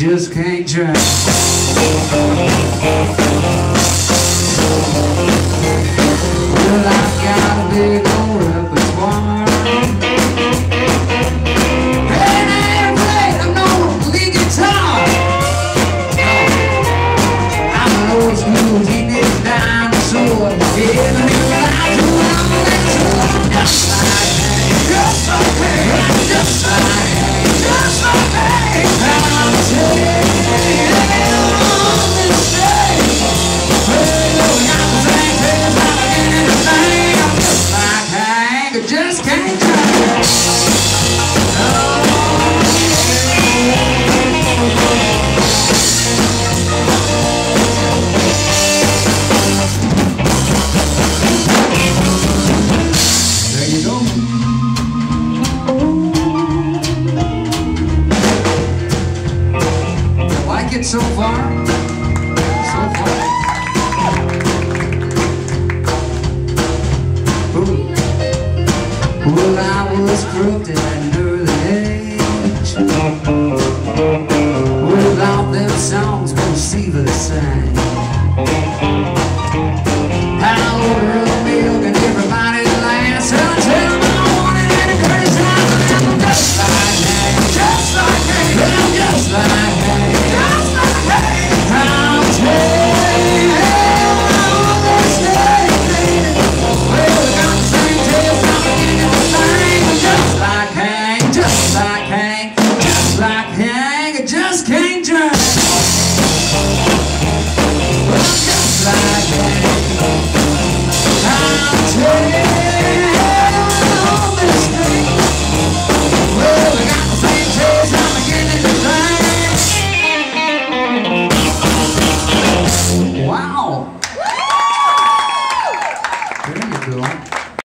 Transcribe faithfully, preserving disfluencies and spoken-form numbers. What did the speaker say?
just can't try. Well, I've got a big old repertoire. And I ain't played, I'm no lead guitar. No, I'm an old school teenage dinosaur. Yeah, the new life to all that tour. Just like that, just like that, just like that, just like that. I'm telling you, on this stage, well, you're not the same thing, not anything. I'm just like Hank, I just can't try. There you go. Like it so far? So far. Ooh. Well, I was crooked.